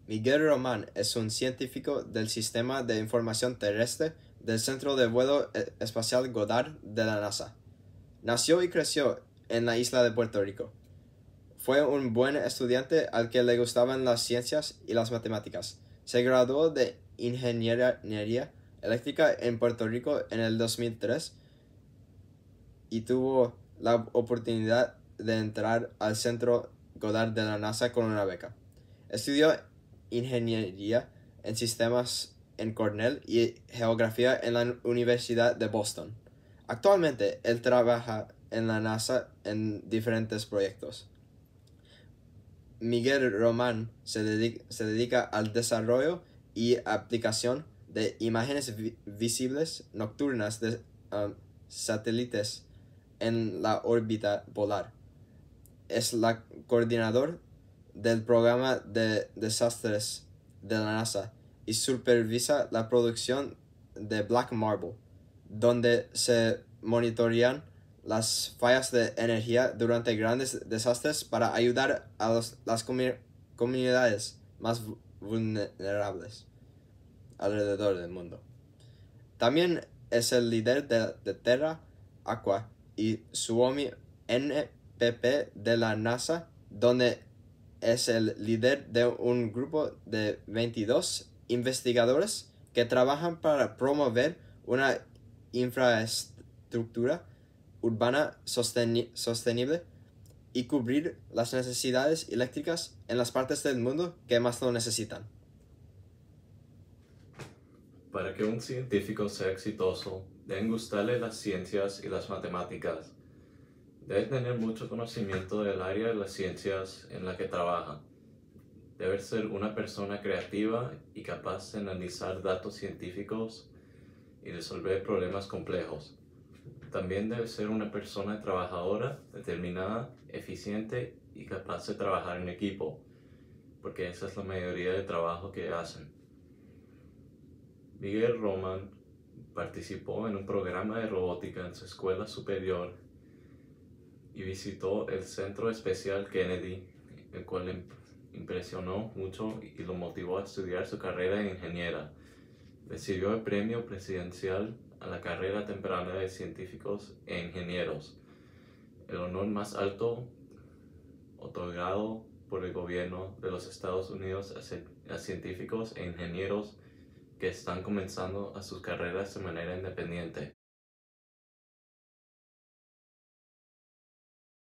Miguel Román es un científico del Sistema de Información Terrestre del Centro de Vuelo Espacial Goddard de la NASA. Nació y creció en la isla de Puerto Rico. Fue un buen estudiante al que le gustaban las ciencias y las matemáticas. Se graduó de Ingeniería Eléctrica en Puerto Rico en el 2003 y tuvo la oportunidad de entrar al Centro Goddard de la NASA con una beca. Estudió ingeniería en sistemas en Cornell y geografía en la Universidad de Boston. Actualmente, él trabaja en la NASA en diferentes proyectos. Miguel Román se dedica al desarrollo y aplicación de imágenes visibles nocturnas de satélites en la órbita polar. Es la coordinador del programa de desastres de la NASA y supervisa la producción de Black Marble, donde se monitorean las fallas de energía durante grandes desastres para ayudar a las comunidades más vulnerables alrededor del mundo. También es el líder de Terra Aqua y Suomi NPP de la NASA, donde es el líder de un grupo de 22 investigadores que trabajan para promover una infraestructura urbana sostenible y cubrir las necesidades eléctricas en las partes del mundo que más lo necesitan. Para que un científico sea exitoso, deben gustarle las ciencias y las matemáticas. Debe tener mucho conocimiento del área de las ciencias en la que trabaja. Debe ser una persona creativa y capaz de analizar datos científicos y resolver problemas complejos. También debe ser una persona trabajadora, determinada, eficiente y capaz de trabajar en equipo, porque esa es la mayoría del trabajo que hacen. Miguel Román participó en un programa de robótica en su escuela superior y visitó el Centro Espacial Kennedy, el cual le impresionó mucho y lo motivó a estudiar su carrera de ingeniera. Recibió el premio presidencial a la carrera temprana de científicos e ingenieros, el honor más alto otorgado por el gobierno de los Estados Unidos a científicos e ingenieros que están comenzando a sus carreras de manera independiente.